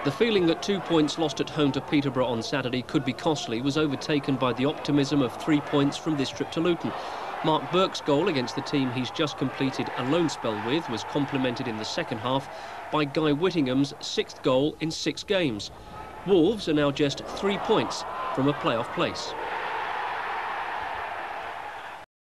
The feeling that 2 points lost at home to Peterborough on Saturday could be costly was overtaken by the optimism of 3 points from this trip to Luton. Mark Burke's goal against the team he's just completed a loan spell with was complemented in the second half by Guy Whittingham's 6th goal in 6 games. Wolves are now just 3 points from a playoff place.